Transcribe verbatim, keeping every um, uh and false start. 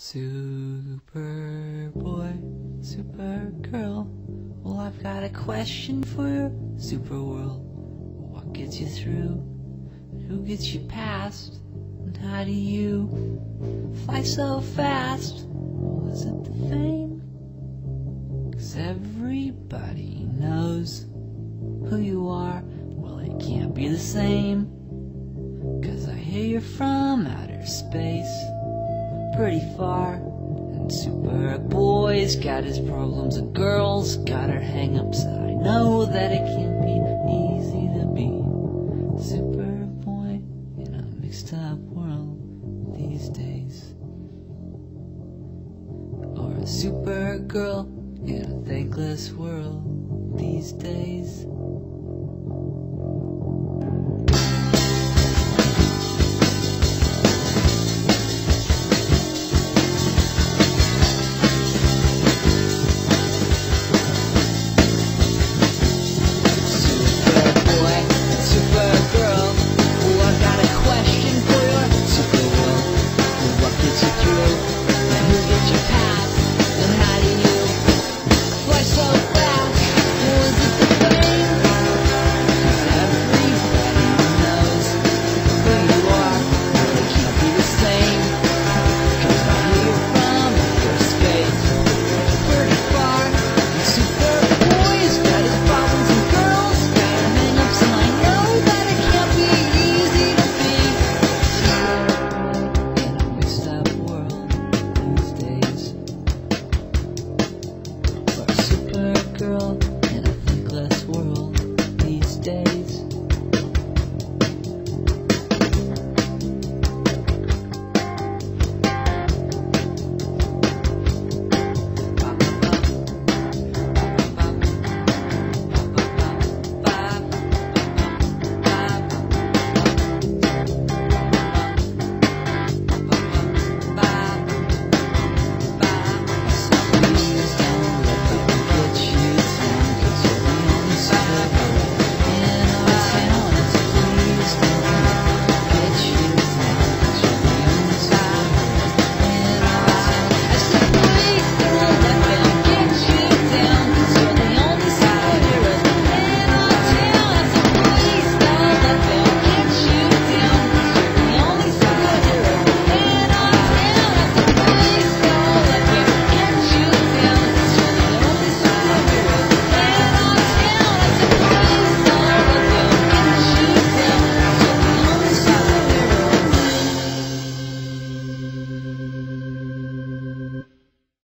Superboy, Supergirl. Well, I've got a question for your superworld. What gets you through? Who gets you past? And how do you fly so fast? Was it the fame? 'Cause everybody knows who you are. Well, it can't be the same, 'cause I hear you're from outer space, pretty far. And Superboy's got his problems, and girl's got her hang-ups. I know that it can't be easy to be Superboy in a mixed up world these days, or a Supergirl in a thankless world these days.